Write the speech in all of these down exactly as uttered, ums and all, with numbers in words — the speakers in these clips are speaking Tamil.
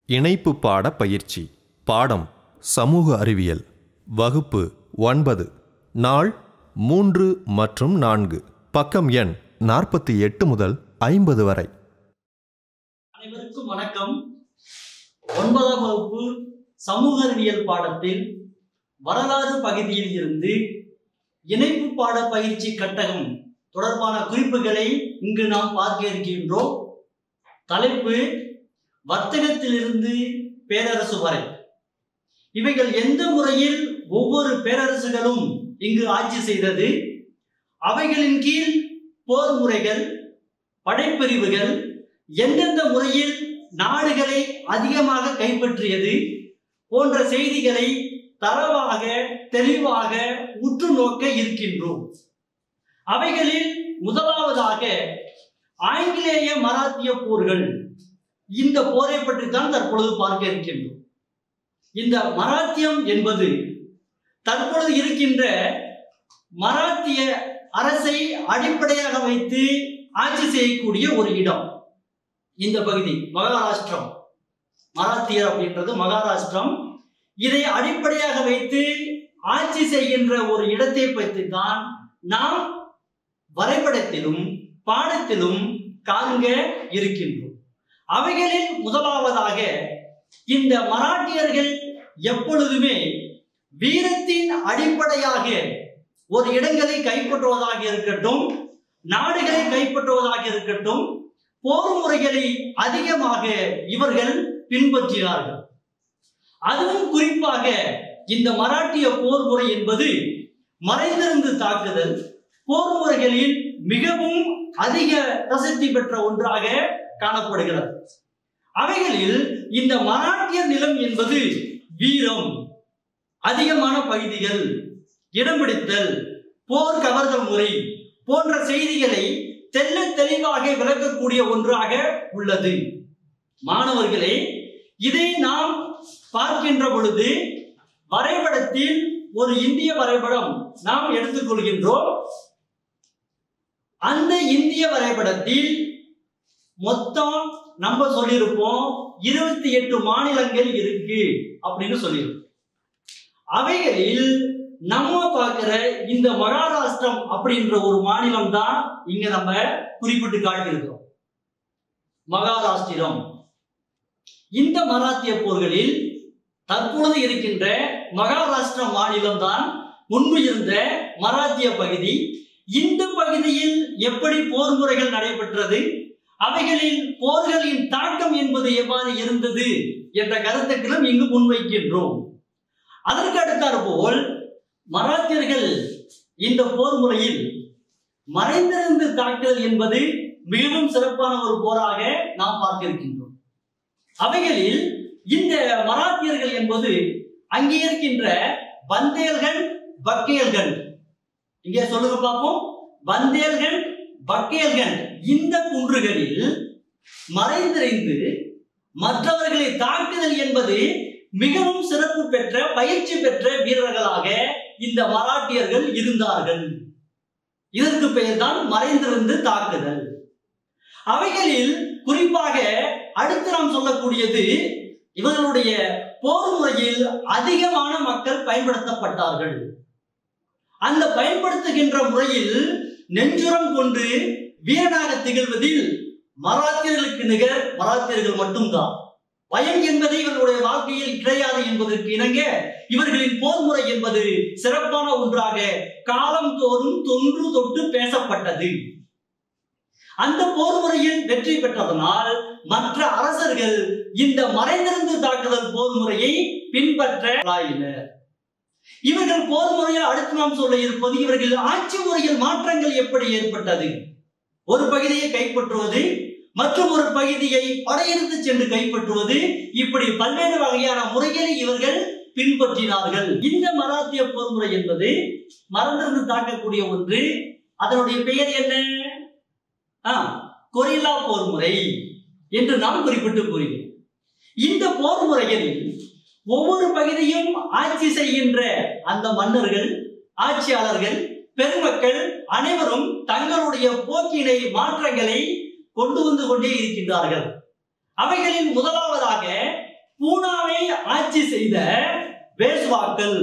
இணைப்பு பாட பயிற்சி பாடம் சமூக அறிவியல் வகுப்பு ஒன்பது நாள் மூன்று மற்றும் நான்கு பக்கம் எண் நாற்பத்தி எட்டு முதல் ஐம்பது வரை. அனைவருக்கும் வணக்கம். ஒன்பதாம் வகுப்பு சமூக அறிவியல் பாடத்தில் வரலாறு பகுதியில் இருந்து இணைப்பு பாட பயிற்சி கட்டகம் தொடர்பான குறிப்புகளை இங்கு நாம் பார்க்க இருக்கின்றோம். தலைப்பு வர்த்தகத்திலிருந்து பேரரசு வரை. இவைகள் எந்த முறையில் ஒவ்வொரு பேரரசுகளும் இங்கு ஆட்சி செய்தது, அவைகளின் கீழ் போர் முறைகள், படைப்பிரிவுகள் எந்தெந்த முறையில் நாடுகளை அதிகமாக கைப்பற்றியது போன்ற செய்திகளை தரவாக தெளிவாக உற்று நோக்க இருக்கின்றோம். அவைகளில் முதலாவதாக ஆங்கிலேய மராத்திய போர்கள். இந்த போரை பற்றி தான் தற்பொழுது பார்க்க இருக்கின்றோம். இந்த மராத்தியம் என்பது தற்பொழுது இருக்கின்ற மராத்திய அரசை அடிப்படையாக வைத்து ஆட்சி செய்யக்கூடிய ஒரு இடம். இந்த பகுதி மகாராஷ்டிரம், மராத்தியர் அப்படின்றது மகாராஷ்டிரம். இதை அடிப்படையாக வைத்து ஆட்சி செய்கின்ற ஒரு இடத்தை பற்றி தான் நாம் வரைபடத்திலும் பாடத்திலும் காண்க இருக்கின்றோம். அவைகளில் முதலாவதாக இந்த மராட்டியர்கள் எப்பொழுதுமே வீரத்தின் அடிப்படையாக ஒரு இடங்களை கைப்பற்றுவதாக இருக்கட்டும், நாடுகளை கைப்பற்றுவதாக இருக்கட்டும், போர் முறைகளை அதிகமாக இவர்கள் பின்பற்றினார்கள். அதுவும் குறிப்பாக இந்த மராட்டிய போர் முறை என்பது மறைந்திருந்து தாக்குதல் போர் முறைகளில் மிகவும் அதிக பிரசித்தி பெற்ற ஒன்றாக காணப்படுகிறது. அவைகளில் இந்த மராட்டிய நிலம் என்பது வீரம், அதிகமான பகுதிகள், இடம்பிடித்தல், போர் கவர்தல் முறை போன்ற செய்திகளை தெல்ல தெளிவாக விளக்கக்கூடிய ஒன்றாக உள்ளது. மாணவர்களே, இதை நாம் பார்க்கின்ற பொழுது வரைபடத்தில் ஒரு இந்திய வரைபடம் நாம் எடுத்துக்கொள்கின்றோம். அந்த இந்திய வரைபடத்தில் மொத்தம் நம்ம சொல்லியிருப்போம் இருபத்தி எட்டு மாநிலங்கள் இருக்கு அப்படின்னு சொல்லியிருப்போம். அவைகளில் நம்ம பார்க்கிற இந்த மகாராஷ்டிரம் அப்படின்ற ஒரு மாநிலம் தான் இங்க நம்ம குறிப்பிட்டு காட்டியிருக்கிறோம். மகாராஷ்டிரம் இந்த மராத்திய போர்களில் தற்பொழுது இருக்கின்ற மகாராஷ்டிரம் மாநிலம் தான் முன்பு இருந்த மராத்திய பகுதி. இந்த பகுதியில் எப்படி போர் முறைகள் நடைபெற்றது, அவைகளில் போர்களின் தாக்கம் என்பது எவ்வாறு இருந்தது என்ற கருத்துக்களும் இங்கு முன்வைக்கின்றோம். அதற்கு அடுத்தாற் போல் மராத்தியர்கள் இந்த போர் முறையில் மறைந்திருந்து தாக்குதல் என்பது மிகவும் சிறப்பான ஒரு போராக நாம் பார்த்திருக்கின்றோம். அவைகளில் இந்த மராத்தியர்கள் என்பது அங்கே இருக்கின்ற பந்தேல்கண்ட், பக்கேல்கண்ட், இங்கே சொல்லுங்க பார்ப்போம். பந்தேல்கண்ட், பக்கேல்கண்ட் இந்த குன்றுகளில் மறைந்திருந்து மற்றவர்களை தாக்குதல் என்பது மிகவும் சிறப்பு பெற்ற பயிற்சி பெற்ற வீரர்களாக இந்த மராட்டியர்கள் இருந்தார்கள். இதற்கு பெயர் தான் மறைந்திருந்து தாக்குதல். அவைகளில் குறிப்பாக அடுத்து நாம் சொல்லக்கூடியது இவர்களுடைய போர் முறையில் அதிகமான மக்கள் பயன்படுத்தப்பட்டார்கள். அந்த பயன்படுத்துகின்ற முறையில் நெஞ்சுரம் கொண்டு வீரனாக திகழ்வதில் மராத்தியர்களுக்கு நிகர் மராத்தியர்கள் மட்டும்தான். பயம் என்பது இவர்களுடைய வாழ்க்கையில் கிடையாது என்பதற்கு இணங்க இவர்களின் போர் முறை என்பது சிறப்பான ஒன்றாக காலம் தோறும் தொன்று தொட்டு பேசப்பட்டது. அந்த போர் முறையில் வெற்றி பெற்றதனால் மற்ற அரசர்கள் இந்த மறைந்திருந்து தாக்குதல் போர் முறையை பின்பற்ற ஆயினர். இவர்கள் போர் முறையில் அடுத்து நாம் சொல்ல இருப்பது இவர்கள் ஆட்சி முறையில் மாற்றங்கள் எப்படி ஏற்பட்டது. ஒரு பகுதியை கைப்பற்றுவது, மற்றும் ஒரு பகுதியை படையெடுத்து சென்று கைப்பற்றுவது, இப்படி பல்வேறு வகையான முறைகளை இவர்கள் பின்பற்றினார்கள். இந்த மராத்திய போர் முறை என்பது மறந்திருந்து தாக்கக்கூடிய ஒன்று. அதனுடைய பெயர் என்ன? கொரில்லா போர் முறை என்று நாம் குறிப்பிட்டு கூறுகிறோம். இந்த போர் முறைகளில் ஒவ்வொரு பகுதியும் ஆட்சி செய்கின்ற அந்த மன்னர்கள், ஆட்சியாளர்கள், பெருமக்கள் அனைவரும் தங்களுடைய போக்கினை மாற்றங்களை கொண்டு வந்து கொண்டே இருக்கின்றார்கள். அவைகளில் முதலாவதாக ஆட்சி செய்த பேஷ்வாக்கள்.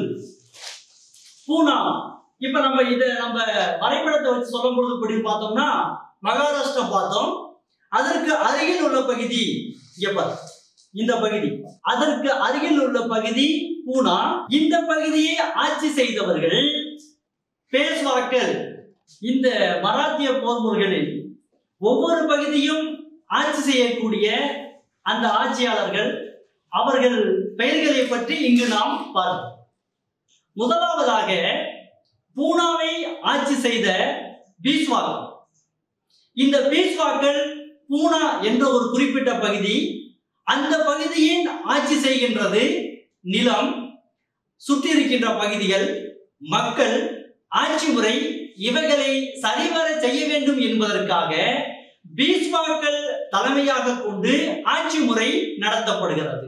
பூனா, இப்ப நம்ம இத நம்ம வரைபடத்தை வச்சு சொல்லும் பொழுது இப்படி பார்த்தோம்னா மகாராஷ்டிரம் பார்த்தோம். அதற்கு அருகில் உள்ள பகுதி இங்க இந்த பகுதி, அதற்கு அருகில் உள்ள பகுதி பூனா. இந்த பகுதியை ஆட்சி செய்தவர்கள் பேஷ்வாக்கள். இந்த மராத்திய போர் முறைகளில் ஒவ்வொரு பகுதியும் ஆட்சி செய்யக்கூடிய அந்த ஆட்சியாளர்கள், அவர்கள் பெயர்களை பற்றி இங்கு நாம் பார்ப்போம். முதலாவதாக பூனாவை ஆட்சி செய்த பீஷ்வாக்கள். இந்த பீஷ்வாக்கள் பூனா என்ற ஒரு குறிப்பிட்ட பகுதி, அந்த பகுதியின் ஆட்சி செய்கின்றது நிலம், சுற்றி இருக்கின்ற பகுதிகள், மக்கள், ஆட்சி முறை, இவைகளை சரிவர செய்ய வேண்டும் என்பதற்காக பீஷ்வாக்கள் தலைமையாக கொண்டு ஆட்சி முறை நடத்தப்படுகிறது.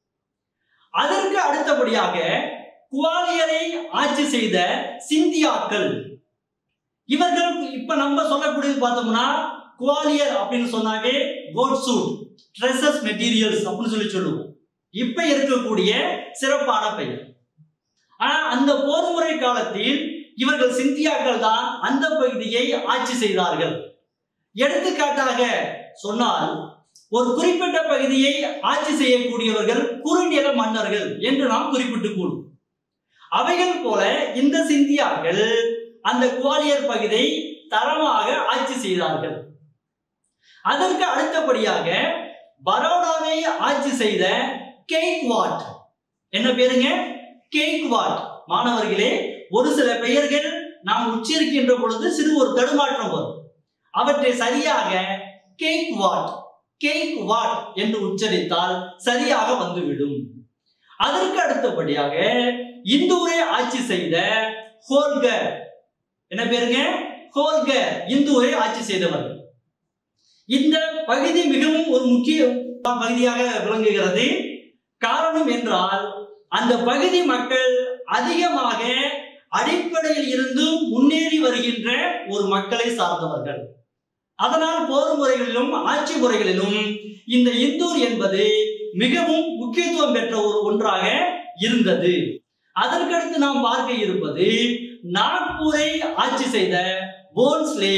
அதற்கு அடுத்தபடியாக குவாலியரை ஆட்சி செய்த சிந்தியாக்கள். இவர்கள் இப்ப நம்ம சொல்லக்கூடியது பார்த்தோம்னா குவாலியர் அப்படின்னு சொன்னாவே கோட் சூட், ட்ரெஸ்ஸஸ் மெட்டீரியல்ஸ் அப்படின்னு சொல்லி சொல்லுவோம். இப்ப இருக்கக்கூடிய சிறப்பான பெயர். ஆனா அந்த போர் முறை காலத்தில் இவர்கள் சிந்தியாக்கள் தான் அந்த பகுதியை ஆட்சி செய்தார்கள். எடுத்துக்காட்டாக சொன்னால் ஒரு குறிப்பிட்ட பகுதியை ஆட்சி செய்யக்கூடியவர்கள் குறுநில மன்னர்கள் என்று நாம் குறிப்பிட்டுக் கொள்வோம். அவைகள் போல இந்த சிந்தியாக்கள் அந்த குவாலியர் பகுதியை தரமாக ஆட்சி செய்தார்கள். அதற்கு அடுத்தபடியாக பரோடாவை ஆட்சி செய்த கெய்க்வாட். என்ன பேருங்க? கெய்க்வாட். மாணவர்களே, ஒரு சில பெயர்கள் நாம் உச்சரிக்கின்ற பொழுது சிறு ஒரு தடுமாற்றம் வரும். அவற்றை சரியாக கெய்க்வாட் கெய்க்வாட் என்று உச்சரித்தால் சரியாக வந்துவிடும். அதற்கு அடுத்தபடியாக இந்தூரை ஆட்சி செய்த ஹோல்கர். என்ன பேருங்க? ஹோல்கர். இந்தூரை ஆட்சி செய்தவர்கள். இந்த பகுதி மிகவும் ஒரு முக்கிய பகுதியாக விளங்குகிறது. காரணம் என்றால் அந்த பகுதி மக்கள் அதிகமாக அடிப்படையில் இருந்து முன்னேறி வருகின்ற ஒரு மக்களை சார்ந்தவர்கள். அதனால் போர் முறைகளிலும் ஆட்சி முறைகளிலும் இந்த இந்தூர் என்பது மிகவும் முக்கியத்துவம் பெற்ற ஒரு ஒன்றாக இருந்தது. அதற்கடுத்து நாம் பார்க்க இருப்பது நாக்பூரை ஆட்சி செய்த போன்ஸ்லே.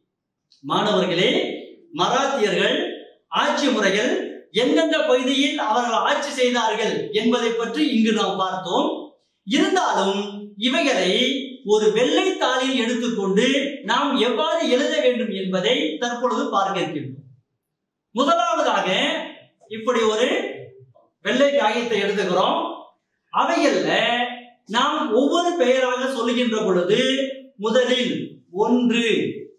மாணவர்களே, மராத்தியர்கள் ஆட்சி முறைகள் எந்தெந்த பகுதியில் அவர்கள் ஆட்சி செய்தார்கள் என்பதை பற்றி இங்கு நாம் பார்த்தோம். இருந்தாலும் இவைகளை ஒரு வெள்ளை தாளில் எடுத்துக்கொண்டு நாம் எவ்வாறு எழுத வேண்டும் என்பதை தற்பொழுது பார்க்க இருக்கின்றோம். முதலாவதாக இப்படி ஒரு வெள்ளை காகிதத்தை எடுத்துக்கிறோம். அவைகள்ல நாம் ஒவ்வொரு பெயராக சொல்லுகின்ற பொழுது முதலில் ஒன்று,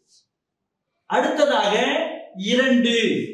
அடுத்ததாக இரண்டு,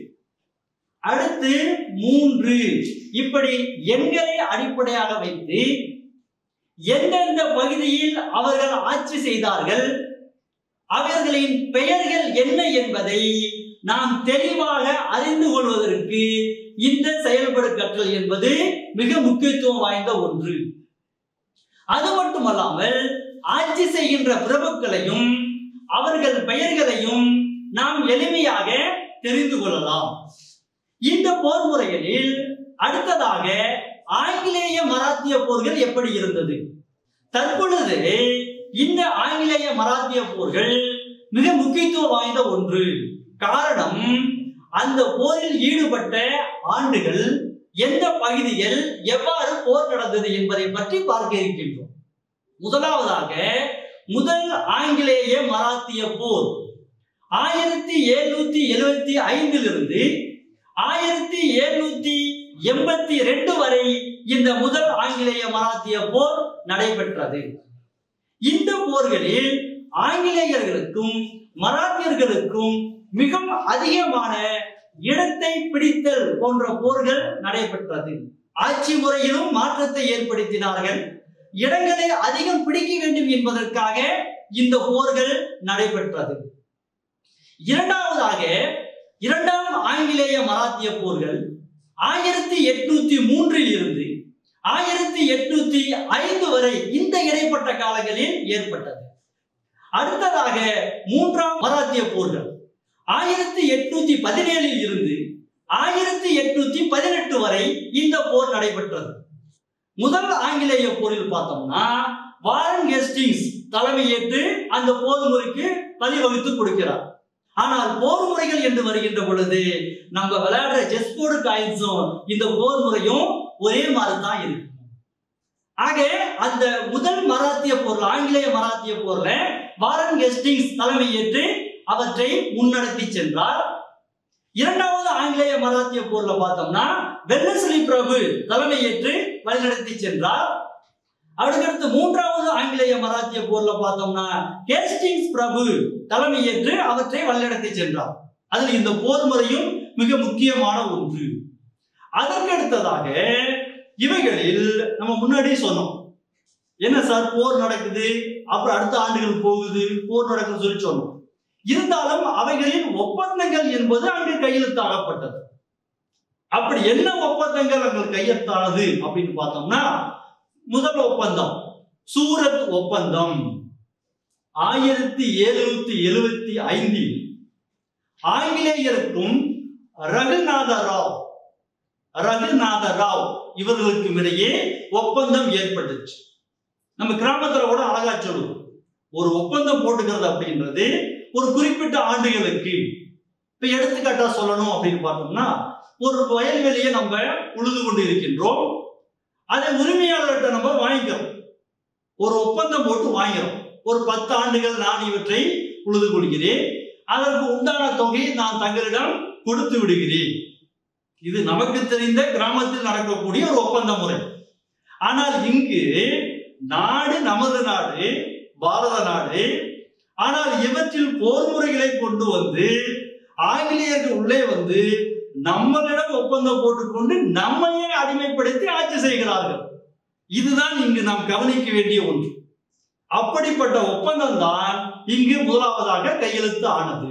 அடுத்து மூன்று, இப்படி எண்களை அடிப்படையாக வைத்து எந்தெந்த பகுதியில் அவர்கள் ஆட்சி செய்தார்கள், அவர்களின் பெயர்கள் என்ன என்பதை நாம் தெளிவாக அறிந்து கொள்வதற்கு இந்த செயல்படு கற்றல் என்பது மிக முக்கியத்துவம் வாய்ந்த ஒன்று. அது மட்டுமல்லாமல் ஆட்சி செய்கின்ற பிரபுக்களையும் அவர்கள் பெயர்களையும் நாம் எளிமையாக தெரிந்து கொள்ளலாம். இந்த போர் முறைகளில் அடுத்ததாக ஆங்கிலேய மராத்திய போர்கள் எப்படி இருந்தது? தற்பொழுது இந்த ஆங்கிலேய மராத்திய போர்கள் மிக முக்கியத்துவம் வாய்ந்த ஒன்று. காரணம், அந்த போரில் ஈடுபட்ட ஆண்டுகள், எந்த பகுதிகள், எவ்வாறு போர் நடந்தது என்பதை பற்றி பார்க்க இருக்கின்றோம். முதலாவதாக முதல் ஆங்கிலேய மராத்திய போர் ஆயிரத்தி எழுநூத்தி எழுபத்தி ஐந்திலிருந்து ஆயிரத்தி எழுநூத்தி எண்பத்தி ரெண்டு வரை இந்த முதல் ஆங்கிலேய மராத்திய போர் நடைபெற்றது. இந்த போர்களில் ஆங்கிலேயர்களுக்கும் மராத்தியர்களுக்கும் மிகவும் அதிகமான இடத்தை பிடித்தல் போன்ற போர்கள் நடைபெற்றது. ஆட்சி முறையிலும் மாற்றத்தை ஏற்படுத்தினார்கள். இடங்களை அதிகம் பிடிக்க வேண்டும் என்பதற்காக இந்த போர்கள் நடைபெற்றது. இரண்டாவதாக இரண்டாம் ஆங்கிலேய மராத்திய போர்கள் ஆயிரத்தி எட்நூத்தி மூன்றில் இருந்து ஆயிரத்தி எட்நூத்தி ஐந்து வரை இந்த இடைப்பட்ட காலங்களில் ஏற்பட்டது. அடுத்ததாக மூன்றாம் மராத்திய போர்கள் ஆயிரத்தி எட்நூத்தி பதினேழில் இருந்து ஆயிரத்தி எட்நூத்தி பதினெட்டு வரை இந்த போர் நடைபெற்றது. முதல் ஆங்கிலேய போரில் பார்த்தோம்னா வாரன் ஹேஸ்டிங்ஸ் தலைமையேற்று அந்த போர் முறைக்கு வழிவகுத்து கொடுக்கிறார். ஆனால் போர் முறைகள் என்று வருகின்ற பொழுது நம்ம விளையாடுற செஸ் போர்டு காயின்ஸும் இந்த போர் முறையும் ஒரே மாதிரி தான் இருக்கு. ஆக அந்த முதல் மராத்திய போர்ல, ஆங்கிலேய மராத்திய போர்ல வாரன் ஹேஸ்டிங்ஸ் தலைமையேற்று அவற்றை முன்னெடுத்தி சென்றார். இரண்டாவது ஆங்கிலேய மராத்திய போர்ல பார்த்தோம்னா வெல்லஸ்லி பிரபு தலைமையேற்று வழிநடத்தி சென்றார். அதுக்கடுத்து மூன்றாவது ஆங்கிலேய மராத்திய போர்ல பார்த்தோம்னா ஹேஸ்டிங்ஸ் பிரபு தலைமையேற்று அவற்றை வழிநடத்தி சென்றார். அதில் இந்த போர் முறையும் மிக முக்கியமான ஒன்று. அதற்கடுத்ததாக இவைகளில் நம்ம முன்னாடி சொன்னோம், என்ன சார் போர் நடக்குது, அப்புறம் அடுத்த ஆண்டுகள் போகுது, போர் நடக்குதுன்னு சொல்லி சொன்னோம். இருந்தாலும் அவைகளின் ஒப்பந்தங்கள் என்பது அங்கு கையெழுத்தாகப்பட்டது. அப்படி என்ன ஒப்பந்தங்கள் அங்கு கையெழுத்தானது அப்படின்னு பார்த்தோம்னா, முதல் ஒப்பந்தம் சூரத் ஒப்பந்தம் ஆயிரத்தி எழுநூத்தி எழுபத்தி ஐந்தில் ஆங்கிலேயருக்கும் ரகுநாத ராவ் ரகுநாத ராவ் இவர்களுக்கும் இடையே ஒப்பந்தம் ஏற்பட்டுச்சு. நம்ம கிராமத்துல கூட அழகா சொல்லுவோம், ஒரு ஒப்பந்தம் போட்டுக்கிறது அப்படின்றது ஒரு குறிப்பிட்ட ஆண்டுகளுக்கு. இப்ப எடுத்துக்காட்டா சொல்லணும் அப்படின்னு பார்த்தோம்னா, ஒரு வயல்வெளியை நம்ம உழுது கொண்டு இருக்கின்றோம், அதை உரிமையாளர்கிட்ட நம்ம வாங்கிக்கிறோம், ஒரு ஒப்பந்தம் போட்டு வாங்கிறோம். ஒரு பத்து ஆண்டுகள் நான் இவற்றை உழுது கொள்கிறேன், அதற்கு உண்டான தொகையை நான் தங்களிடம் கொடுத்து விடுகிறேன். இது நமக்கு தெரிந்த கிராமத்தில் நடக்கக்கூடிய ஒரு ஒப்பந்த முறை. ஆனால் இங்கு நாடு நமது நாடு, பாரத நாடு. ஆனால் இவற்றில் போர் முறைகளை கொண்டு வந்து ஆங்கிலேயர்கள் உள்ளே வந்து நம்மளிடம் ஒப்பந்தம் போட்டுக்கொண்டு நம்மையே அடிமைப்படுத்தி ஆட்சி செய்கிறார்கள். இதுதான் இங்கு நாம் கவனிக்க வேண்டிய ஒன்று. அப்படிப்பட்ட ஒப்பந்தம் தான் இங்கு முதலாவதாக கையெழுத்து ஆனது.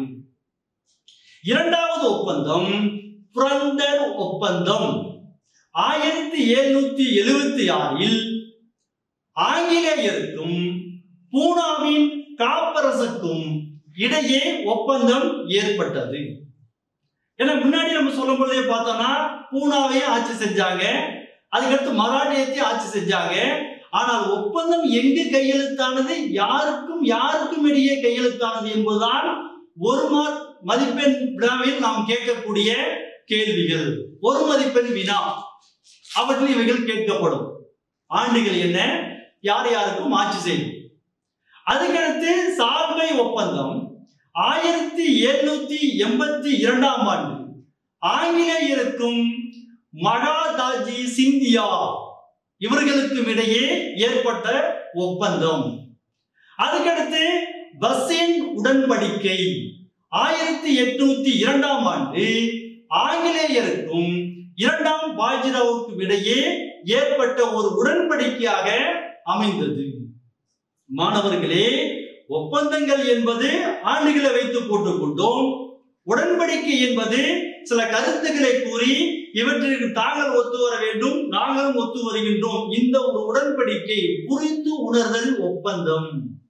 இரண்டாவது ஒப்பந்தம் புரந்தர் ஒப்பந்தம் ஆயிரத்தி எழுநூத்தி எழுபத்தி ஆறில் ஆங்கிலேயருக்கும் பூனாவின் காப்பரசுக்கும் இடையே ஒப்பந்தம் ஏற்பட்டது. ஏன்னா முன்னாடி நம்ம சொல்லும் பொழுதே பார்த்தோம்னா பூனாவையும் ஆட்சி செஞ்சாங்க, அதுக்கடுத்து மராட்டியத்தையும் ஆட்சி செஞ்சாங்க. ஆனால் ஒப்பந்தம் எங்கு கையெழுத்தானது, யாருக்கும் யாருக்கும் இடையே கையெழுத்தானது என்பதுதான் ஒரு மார்க் மதிப்பெண் வினாவில் நாம் கேட்கக்கூடிய கேள்விகள். ஒரு மதிப்பெண் வினா, அவற்றில் இவைகள் கேட்கப்படும். ஆண்டுகள் என்ன, யார் யாருக்கும் ஆட்சி செய்யும். அதுக்கடுத்து சால்வை ஒப்பந்தம் ஆயிரத்தி எழுநூத்தி எண்பத்தி இரண்டாம் ஆண்டு ஆங்கிலேயருக்கும் மகாதாஜி சிந்தியா இவர்களுக்கும் இடையே ஏற்பட்ட ஒப்பந்தம். அதுக்கடுத்து பஸ்ஸின் உடன்படிக்கை ஆயிரத்தி எட்நூத்தி இரண்டாம் ஆண்டு ஆங்கிலேயருக்கும் இரண்டாம் பாஜிராவுக்கும் இடையே ஏற்பட்ட ஒரு உடன்படிக்கையாக அமைந்தது. மாணவர்களே, ஒப்பந்தங்கள் என்பது ஆண்டுகளை வைத்து போட்டுக் கொண்டோம். உடன்படிக்கை என்பது சில கருத்துக்களை கூறி இவற்றிற்கு தாங்கள் ஒத்து வர வேண்டும், நாங்களும் ஒத்து வருகின்றோம். இந்த ஒரு உடன்படிக்கை புரிந்து உணர்தல் ஒப்பந்தம்.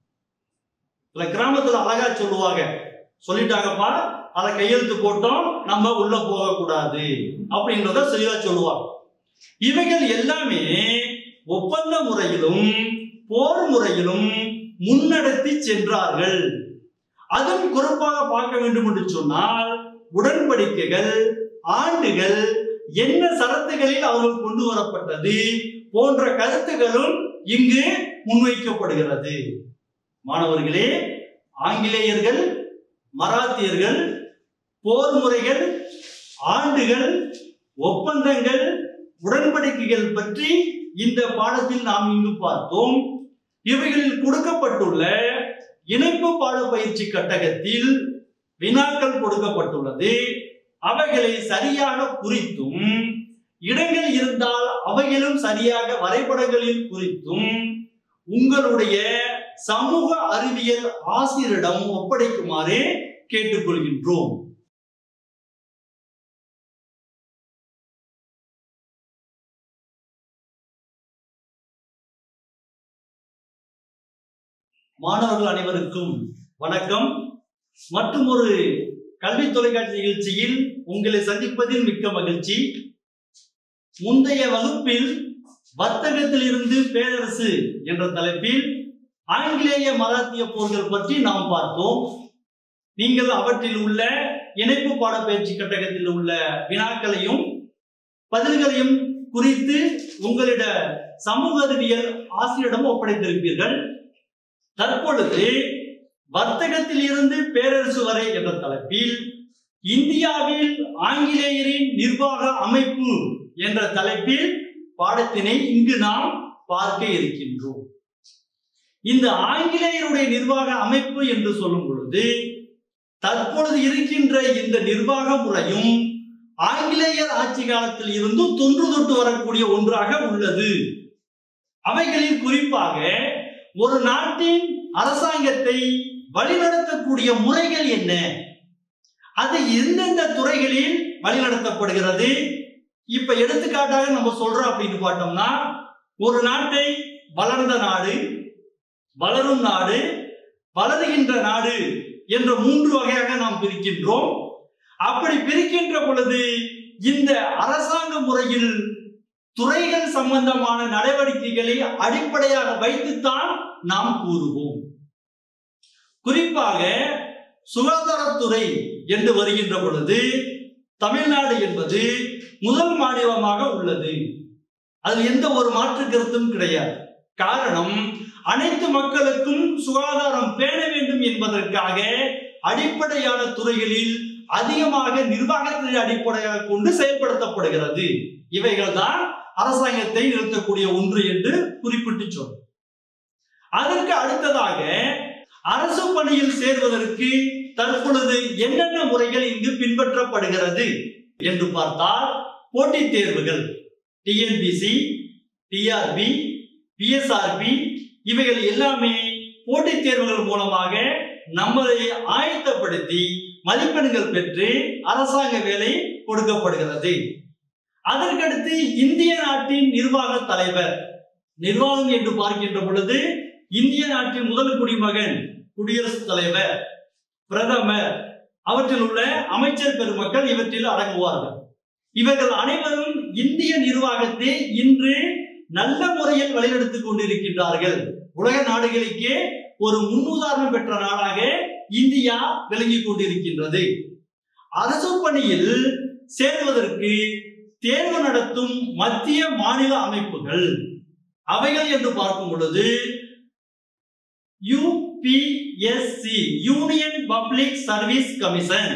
சில கிராமத்துல அழகா சொல்லுவாங்க, சொல்லிட்டாங்கப்பா, அதை கையெழுத்து போட்டோம், நம்ம உள்ள போக கூடாது அப்படின்றத சரியா சொல்லுவாங்க. இவைகள் எல்லாமே ஒப்பந்த முறையிலும் போர் முறையிலும் முன்னெடுத்து சென்றார்கள். அதுவும் குறிப்பாக பார்க்க வேண்டும் என்று சொன்னால், உடன்படிக்கைகள், ஆண்டுகள், என்ன சரத்துகளில் அவர்கள் கொண்டு வரப்பட்டது போன்ற கருத்துகளும் இங்கு முன்வைக்கப்படுகிறது. மாணவர்களே, ஆங்கிலேயர்கள், மராத்தியர்கள், போர் முறைகள், ஆண்டுகள், ஒப்பந்தங்கள், உடன்படிக்கைகள் பற்றி இந்த பாடத்தில் நாம் இங்கு பார்த்தோம். இவைகளில் கொடுக்கப்பட்டுள்ள இணைப்பு பாட பயிற்சி கட்டகத்தில் வினாக்கள் கொடுக்கப்பட்டுள்ளது. அவைகளை சரியாக குறித்தும், இடங்கள் இருந்தால் அவைகளும் சரியாக வரைபடங்களில் குறித்தும் உங்களுடைய சமூக அறிவியல் ஆசிரியரிடம் ஒப்படைக்குமாறு கேட்டுக்கொள்கின்றோம். மாணவர்கள் அனைவருக்கும் வணக்கம். மற்றும் ஒரு கல்வி தொலைக்காட்சி நிகழ்ச்சியில் உங்களை சந்திப்பதில் மிக்க மகிழ்ச்சி. முந்தைய வகுப்பில் வர்த்தகத்தில் இருந்து பேரரசு என்ற தலைப்பில் ஆங்கிலேய மராத்திய போர்கள் பற்றி நாம் பார்த்தோம். நீங்கள் அவற்றில் உள்ள இணைப்பு பாட பயிற்சி கட்டகத்தில் உள்ள வினாக்களையும் பதில்களையும் குறித்து உங்களிட சமூக அறிவியல் ஆசிரியரிடம் ஒப்படைத்திருப்பீர்கள். தற்பொழுது வர்த்தகத்தில் இருந்து பேரரசு வரை என்ற தலைப்பில் இந்தியாவில் ஆங்கிலேயரின் நிர்வாக அமைப்பு என்ற தலைப்பில் பாடத்தினை இங்கு நாம் பார்க்க இருக்கின்றோம். இந்த ஆங்கிலேயருடைய நிர்வாக அமைப்பு என்று சொல்லும் பொழுது தற்பொழுது இருக்கின்ற இந்த நிர்வாக முறையும் ஆங்கிலேயர் ஆட்சி காலத்தில் இருந்து தொன்று தொட்டு வரக்கூடிய ஒன்றாக உள்ளது. அவைகளில் குறிப்பாக ஒரு நாட்டின் அரசாங்கத்தை வழிநடத்தக்கூடிய முறைகள் என்ன, அது எந்தெந்த துறைகளில் வழிநடத்தப்படுகிறது. இப்ப எடுத்துக்காட்டாக நம்ம சொல்றோம் அப்படின்னு பார்த்தோம்னா, ஒரு நாட்டை வளர்ந்த நாடு, வளரும் நாடு, வளருகின்ற நாடு என்ற மூன்று வகையாக நாம் பிரிக்கின்றோம். அப்படி பிரிக்கின்ற பொழுது இந்த அரசாங்க முறையில் துறைகள் சம்பந்தமான நடவடிக்கைகளை அடிப்படையாக வைத்துத்தான் நாம் கூறுவோம். குறிப்பாக சுகாதாரத்துறை என்று வருகின்ற பொழுது தமிழ்நாடு என்பது முதல் மாநிலமாக உள்ளது. அதில் எந்த ஒரு மாற்று கருத்தும் கிடையாது. காரணம், அனைத்து மக்களுக்கும் சுகாதாரம் பேண வேண்டும் என்பதற்காக அடிப்படையான துறைகளில் அதிகமாக நிர்வாகத்தை அடிப்படையாக கொண்டு செயல்படுத்தப்படுகிறது. இவைகள் தான் அரசாங்கத்தை நிறுத்தக்கூடிய ஒன்று என்று குறிப்பிட்டு சொல். அதற்கு அடுத்ததாக அரசு பணியில் சேர்வதற்கு தற்பொழுது என்னென்ன முறைகள் இங்கு பின்பற்றப்படுகிறது என்று பார்த்தால், போட்டித் தேர்வுகள் டிஎன்பிசி, டிஆர்பி, பிஎஸ்ஆர்பி இவைகள் எல்லாமே போட்டித் தேர்வுகள் மூலமாக நம்மளை ஆயத்தப்படுத்தி மதிப்பெண்கள் பெற்று அரசாங்க வேலை கொடுக்கப்படுகிறது. அதற்கடுத்து இந்திய நாட்டின் நிர்வாக தலைவர், நிர்வாகம் என்று பார்க்கின்ற பொழுது இந்திய நாட்டின் முதல் குடிமகன் குடியரசுத் தலைவர், பிரதமர், அவற்றில் உள்ள அமைச்சர் பெருமக்கள் இவற்றில் அடங்குவார்கள். இவர்கள் அனைவரும் இந்திய நிர்வாகத்தை இன்று நல்ல முறையில் வழிநடத்திக் கொண்டிருக்கின்றார்கள். உலக நாடுகளுக்கே ஒரு முன்னுதாரணம் பெற்ற நாடாக இந்தியா விளங்கிக் கொண்டிருக்கின்றது. அரசு பணியில் சேர்வதற்கு தேர்வு நடத்தும் மத்திய மாநில அமைப்புகள் அவைகள் என்று பார்க்கும் பொழுது UPSC, union public service commission,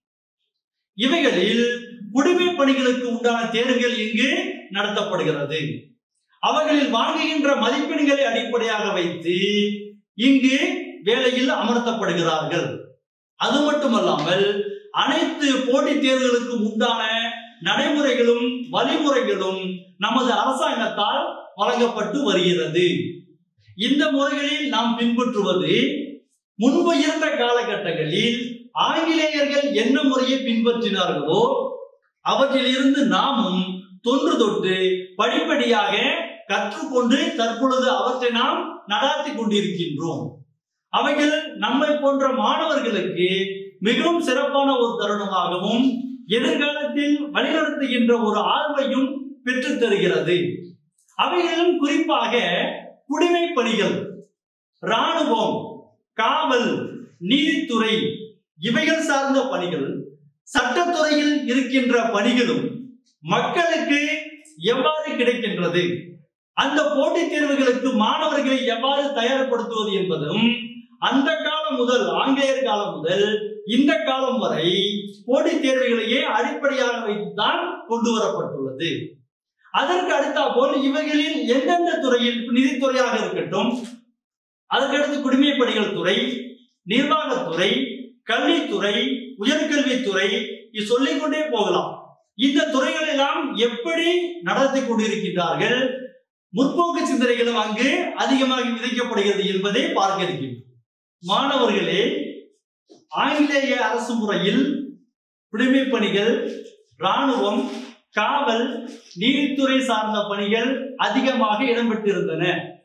இவைகளில் குடிமை பணிகளுக்கு உண்டான தேர்வுகள் இங்கு நடத்தப்படுகிறது. அவர்களில் வாங்குகின்ற மதிப்பெண்களை அடிப்படையாக வைத்து இங்கு வேலையில் அமர்த்தப்படுகிறார்கள். அது மட்டுமல்லாமல் அனைத்து போட்டித் தேர்வுகளுக்கு உண்டான நடைமுறைகளும் வழிமுறைகளும் நமது அரசாங்கத்தால் வழங்கப்பட்டு வருகிறது. இந்த முறைகளில் நாம் பின்பற்றுவது முன்பு இருந்த காலகட்டங்களில் ஆங்கிலேயர்கள் என்ன முறையை பின்பற்றினார்களோ அவற்றில் இருந்து நாமும் தொன்று தொட்டு படிப்படியாக கற்றுக்கொண்டு தற்பொழுது அவற்றை நாம் நடாத்தி கொண்டிருக்கின்றோம். அவைகள் நம்மை போன்ற மாணவர்களுக்கு மிகவும் சிறப்பான ஒரு தருணமாகவும் எதிர்காலத்தில் வழிநடத்துகின்ற ஒரு ஆர்வையும் பெற்று தருகிறது. அவைகளிலும் குறிப்பாக குடிமை பணிகள், இராணுவம், காவல், நீதித்துறை இவைகள் சார்ந்த பணிகள், சட்டத்துறையில் இருக்கின்ற பணிகளும் மக்களுக்கு எவ்வாறு கிடைக்கின்றது, அந்த போட்டித் தேர்வுகளுக்கு மாணவர்களை எவ்வாறு தயார்படுத்துவது என்பதும் அந்த காலம் முதல், ஆங்கிலேயர் காலம் முதல் இந்த காலம் வரை போட்டித் தேர்வுகளையே அடிப்படையாக வைத்துதான் கொண்டு வரப்பட்டுள்ளது. அதற்கு அடுத்த போல் இவைகளில் எந்தெந்த துறையில், நிதித்துறையாக இருக்கட்டும், அதற்கடுத்து குடிமை பணிகள் துறை, நிர்வாகத்துறை, கல்வித்துறை, உயர்கல்வித்துறை, இது சொல்லிக்கொண்டே போகலாம். இந்த துறைகள் எல்லாம் எப்படி நடத்தி கொண்டிருக்கின்றார்கள், முற்போக்கு சிந்தனைகளும் அங்கு அதிகமாக விதைக்கப்படுகிறது என்பதை பார்க்க இருக்கின்றோம். மாணவர்களே, ஆங்கிலேய அரசு முறையில் குடிமை பணிகள், இராணுவம், காவல், நீதித்துறை சார்ந்த பணிகள் அதிகமாக இடம்பெற்றிருந்தன.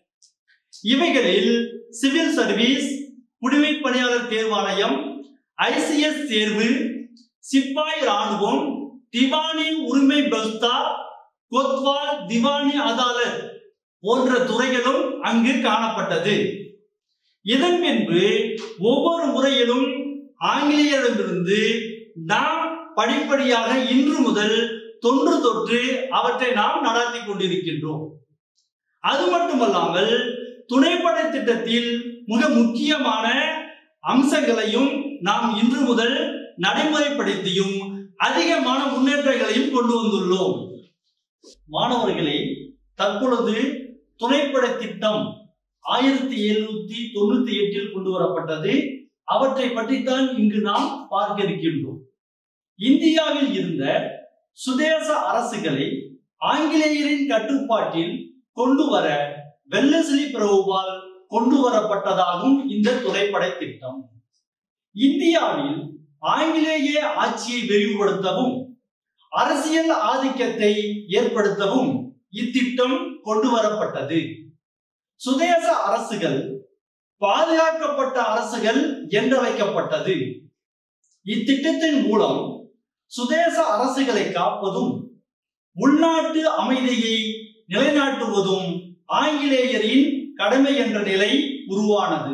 இவைகளில் சிவில் சர்வீஸ், குடிமை பணியாளர் தேர்வாணையம், ஐசிஎஸ் தேர்வு, சிப்பாய் இராணுவம், திவானி உரிமை பஸ்தா, கொத்வால், திவானி அதாலத் போன்ற துறைகளும் அங்கு காணப்பட்டது. இதன் பின்பு ஒவ்வொரு முறையிலும் ஆங்கிலேயரிடமிருந்து நாம் படிப்படியாக இன்று முதல் தொன்று தொற்று அவற்றை நாம் நடத்தி கொண்டிருக்கின்றோம். அது மட்டுமல்லாமல் துணைப்படை திட்டத்தில் மிக முக்கியமான அம்சங்களையும் நாம் இன்று முதல் நடைமுறைப்படுத்தியும் அதிகமான முன்னேற்றங்களையும் கொண்டு வந்துள்ளோம். மாணவர்களே, தற்பொழுது துணைப்படை திட்டம் ஆயிரத்தி எழுநூத்தி தொண்ணூத்தி எட்டில் கொண்டு வரப்பட்டது. அவற்றை பற்றித்தான் இங்கு நாம் பார்க்க இருக்கின்றோம். இந்தியாவில் இருந்த சுதேச அரசுகளை ஆங்கிலேயரின் கட்டுப்பாட்டில் கொண்டு வர வெல்லஸ்லி பிரபுவால் கொண்டு வரப்பட்டதாகும் இந்த துணைப்படை திட்டம். இந்தியாவில் ஆங்கிலேய ஆட்சியை விரிவுபடுத்தவும் அரசியல் ஆதிக்கத்தை ஏற்படுத்தவும் இத்திட்டம் கொண்டு வரப்பட்டது. சுதேச அரசுகள் பாதுகாக்கப்பட்ட அரசுகள் என்றழைக்கப்பட்டது. இத்திட்டத்தின் மூலம் சுதேச அரசுகளை காப்பதும் உள்நாட்டு அமைதியை நிலைநாட்டுவதும் ஆங்கிலேயரின் கடமை என்ற நிலை உருவானது.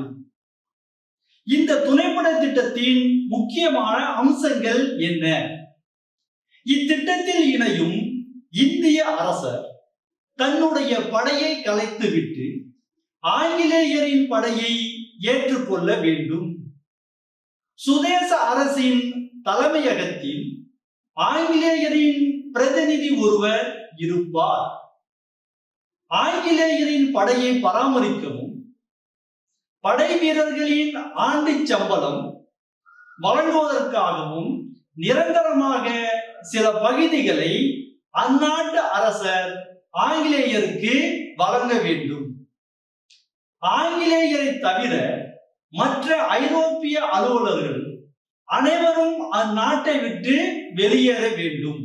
இந்த துணைப்படை திட்டத்தின் முக்கியமான அம்சங்கள் என்ன? இத்திட்டத்தில் இணையும் இந்திய அரசர் தன்னுடைய படையை கலைத்துவிட்டு ஆங்கிலேயரின் படையை ஏற்றுக்கொள்ள வேண்டும். சுதேச அரசின் தலைமையகத்தில் ஆங்கிலேயரின் பிரதிநிதி ஒருவர் இருப்பார். ஆங்கிலேயரின் படையை பராமரிக்கவும் படை வீரர்களின் ஆண்டு சம்பளம் வழங்குவதற்காகவும் நிரந்தரமாக சில பகுதிகளை அந்நாட்டு அரசர் ஆங்கிலேயருக்கு வழங்க வேண்டும். ஆங்கிலேயரை தவிர மற்ற ஐரோப்பிய அலுவலர்கள் அனைவரும் அந்நாட்டை விட்டு வெளியேற வேண்டும்.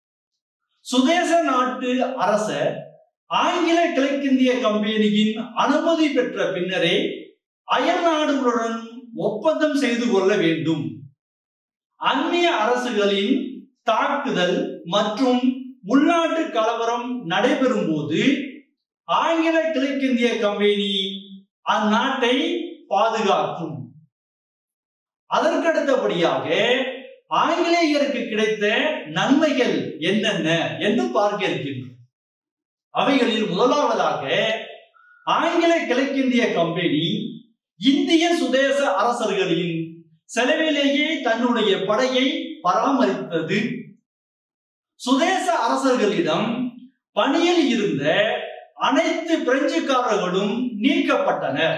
சுதேச நாட்டு அரசர் ஆங்கில கிழக்கிந்திய கம்பெனியின் அனுமதி பெற்ற பின்னரே அயல் நாடுகளுடன் ஒப்பந்தம் செய்து கொள்ள வேண்டும். அந்நிய அரசுகளின் தாக்குதல் மற்றும் உள்நாட்டு கலவரம் நடைபெறும் போது ஆங்கில கிழக்கிந்திய கம்பெனி அந்நாட்டை பாதுகாக்கும். அதற்கடுத்தபடியாக ஆங்கிலேயருக்கு கிடைத்த நன்மைகள் என்னென்ன என்று பார்க்க இருக்கின்றோம். அவைகளில் முதலாவதாக ஆங்கில கிழக்கிந்திய கம்பெனி இந்திய சுதேச அரசர்களின் செலவிலேயே தன்னுடைய படையை பராமரித்தது. சுதேச அரசர்களிடம் பணியில் இருந்த அனைத்து பிரெஞ்சுக்காரர்களும் நீக்கப்பட்டனர்.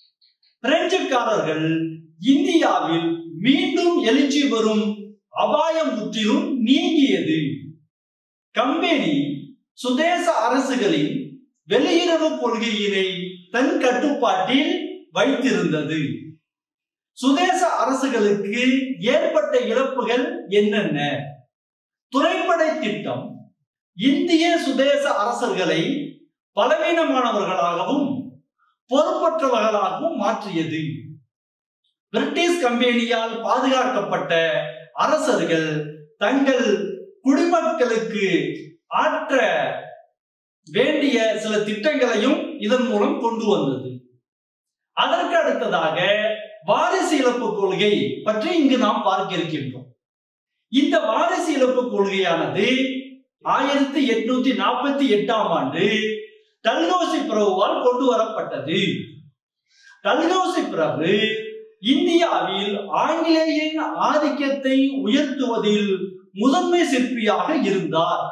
பிரெஞ்சுக்காரர்கள் இந்தியாவில் மீண்டும் எழுச்சி வரும் அபாயம் முற்றிலும் நீங்கியது. கம்பெனி சுதேச அரசுகளின் வெளியுறவு கொள்கையினை தன் கட்டுப்பாட்டில் வைத்திருந்தது. சுதேச அரசுகளுக்கு ஏற்பட்ட இழப்புகள் என்னென்ன? துணைப்படை திட்டம் இந்திய சுதேச அரசர்களை பலவீனமானவர்களாகவும் பொறுப்பற்றவர்களாகவும் மாற்றியது. பிரிட்டிஷ் கம்பெனியால் பாதுகாக்கப்பட்ட அரசர்கள் தங்கள் குடிமக்களுக்கு ஆற்ற வேண்டிய சில திட்டங்களையும் இதன் மூலம் கொண்டு வந்தது. அதற்கு அடுத்ததாக வாரிசு இழப்பு கொள்கை பற்றி இங்கு நாம் பார்க்க இருக்கின்றோம். இந்த வாரிசு இழப்பு கொள்கையானது ஆயிரத்தி எட்நூத்தி நாற்பத்தி எட்டாம் ஆண்டு டல்ஹௌசி பிரபுவால் கொண்டு வரப்பட்டது. டல்ஹௌசி பிரபு இந்தியாவில் ஆங்கிலேயரின் ஆதிக்கத்தை உயர்த்துவதில் முதன்மை சிற்பியாக இருந்தார்.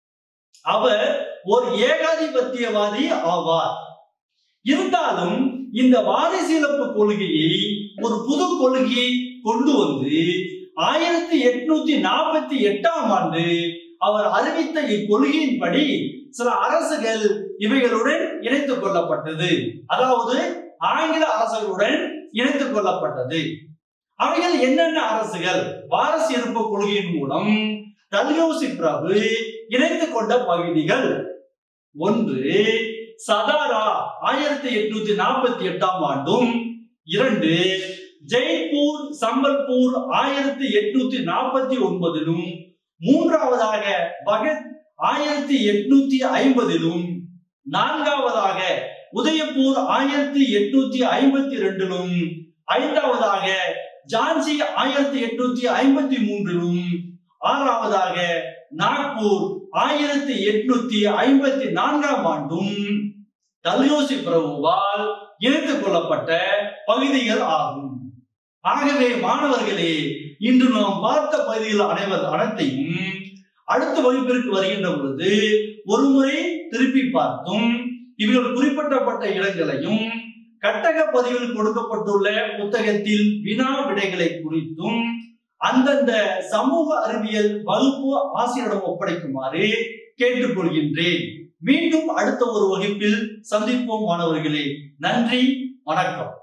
அவர் ஒரு ஏகாதிபத்தியவாதி ஆவார். இருந்தாலும் இந்த வாரிசு இழப்பு கொள்கையை ஒரு புது கொள்கையை கொண்டு வந்து ஆயிரத்தி எட்நூத்தி நாற்பத்தி எட்டாம் ஆண்டு அவர் அறிவித்த இக்கொள்கையின்படி சில அரசுகள் இவைகளுடன் இணைத்துக் கொள்ளப்பட்டது. அதாவது ஆங்கில அரசுகளுடன் இணைத்துக் கொள்ளப்பட்டது. அவைகள் என்னென்ன அரசுகள்? வாரிசு இழப்பு கொள்கையின் மூலம் டல்ஹௌசி பிரபு இணைத்துக் கொண்ட பகுதிகள்: ஒன்று, சதாரா ஆயிரத்தி எட்நூத்தி நாற்பத்தி எட்டாம் ஆண்டும், இரண்டு, ஜெய்ப்பூர் சம்பல்பூர் ஆயிரத்தி எட்நூத்தி நாற்பத்தி ஒன்பதிலும், மூன்றாவதாக பகத் ஆயிரத்தி எட்நூத்தி ஐம்பதிலும் நான்காவதாக உதயபூர் ஆயிரத்தி எட்நூத்தி ஐம்பத்தி ரெண்டிலும் ஐந்தாவதாக ஜான்சி ஆயிரத்தி எட்நூத்தி ஐம்பத்தி மூன்றிலும் ஆறாவதாக நாக்பூர் ஆயிரத்தி எட்நூத்தி ஐம்பத்தி நான்காம் ஆண்டும் டல்ஹௌசி பிரபுவால் இணைத்துக் கொள்ளப்பட்ட பகுதிகள் ஆகும். ஆகவே மாணவர்களே, இன்று நாம் பார்த்த பகுதிகள் அனைவர் அனைத்தையும் அடுத்த வகுப்பிற்கு வருகின்ற பொழுது ஒரு முறை திருப்பி பார்த்தும் இவர்கள் குறிப்பிடப்பட்ட இடங்களையும் கட்டக பதிவில் கொடுக்கப்பட்டுள்ள புத்தகத்தில் வினா விடைகளை குறித்தும் அந்தந்த சமூக அறிவியல் வகுப்பு ஆசிரியரிடம் ஒப்படைக்குமாறு கேட்டுக்கொள்கின்றேன். மீண்டும் அடுத்த ஒரு வகுப்பில் சந்திப்போம் மாணவர்களே. நன்றி, வணக்கம்.